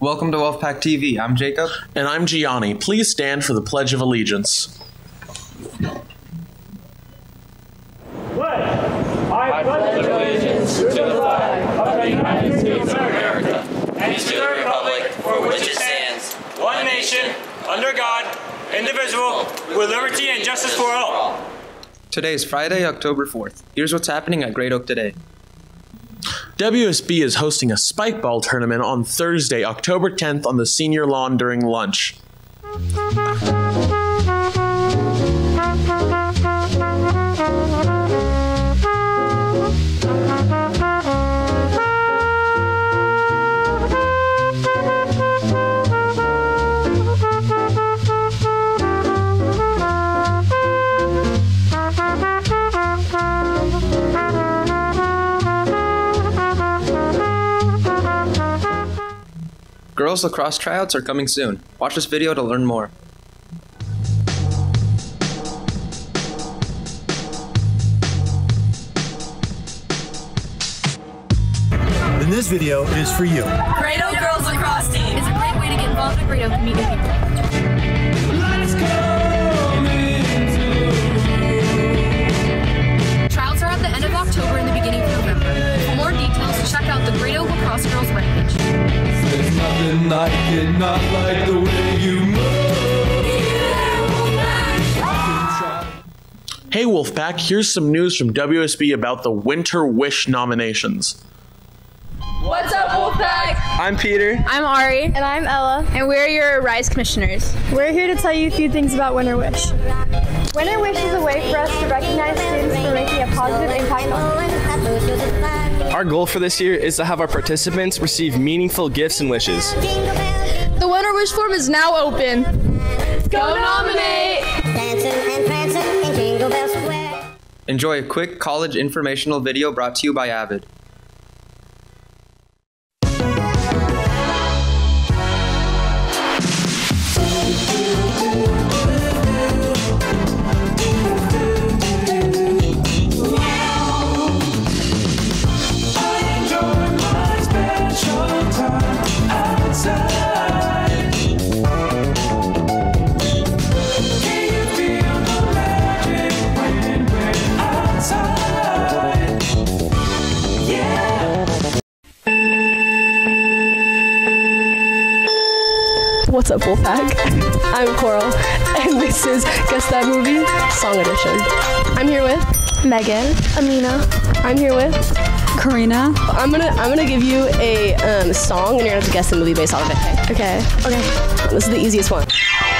Welcome to Wolfpack TV. I'm Jacob. And I'm Gianni. Please stand for the Pledge of Allegiance. I pledge allegiance to the flag of the United States of America and to the republic for which it stands, one nation, under God, indivisible, with liberty and justice for all. Today is Friday, October 4th. Here's what's happening at Great Oak today. WSB is hosting a spike ball tournament on Thursday, October 10th on the senior lawn during lunch. Girls lacrosse tryouts are coming soon. Watch this video to learn more. And this video is for you. Great Oak Girls Lacrosse Team is a great way to get involved in Great Oak and meet new people. Trials are at the end of October and the beginning of November. For more details, check out the Great Oak Lacrosse Girls webpage. There's nothing like it, not like the way you move. Hey Wolfpack, here's some news from WSB about the Winter Wish nominations. What's up, Wolfpack? I'm Peter. I'm Ari. And I'm Ella. And we're your RISE commissioners. We're here to tell you a few things about Winter Wish. Winter Wish is a way for us to recognize students for making a positive impact on. Our goal for this year is to have our participants receive meaningful gifts and wishes. The Winter Wish form is now open. Go nominate! Enjoy a quick college informational video brought to you by Avid. What's up, Wolfpack? I'm Coral, and this is Guess That Movie Song Edition. I'm here with Megan. Amina. I'm here with Karina. I'm gonna give you a song, and you're gonna have to guess the movie based off of it. Okay. This is the easiest one.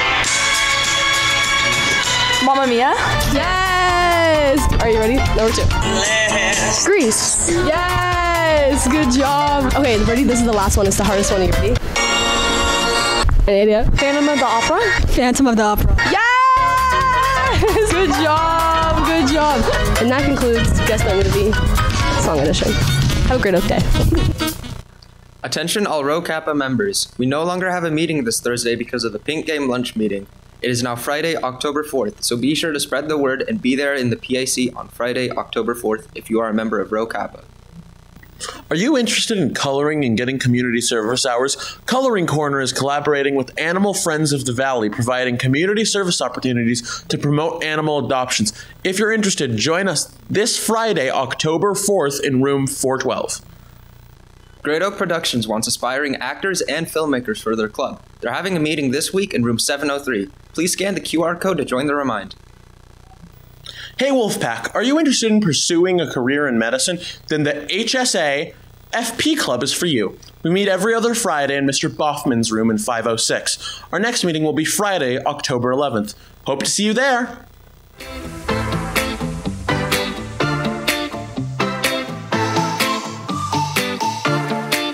Mamma Mia. Yes. Are you ready? Number 2. Grease. Yes. Good job. Okay, ready? This is the last one. It's the hardest one. Are you ready? Any idea? Phantom of the Opera. Phantom of the Opera. Yes! Good job! Good job! And that concludes Guess That Movie Song Edition. Have a great Oak Day. Attention all Rho Kappa members. We no longer have a meeting this Thursday because of the Pink Game lunch meeting. It is now Friday, October 4th, so be sure to spread the word and be there in the PAC on Friday, October 4th if you are a member of Rho Kappa. Are you interested in coloring and getting community service hours? Coloring Corner is collaborating with Animal Friends of the Valley, providing community service opportunities to promote animal adoptions. If you're interested, join us this Friday, October 4th in room 412. Great Oak Productions wants aspiring actors and filmmakers for their club. They're having a meeting this week in room 703. Please scan the QR code to join the remind. Hey Wolfpack, are you interested in pursuing a career in medicine? Then the HSA FP Club is for you. We meet every other Friday in Mr. Boffman's room in 506. Our next meeting will be Friday, October 11th. Hope to see you there.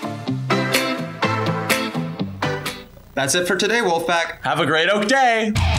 That's it for today, Wolfpack. Have a great Oak Day.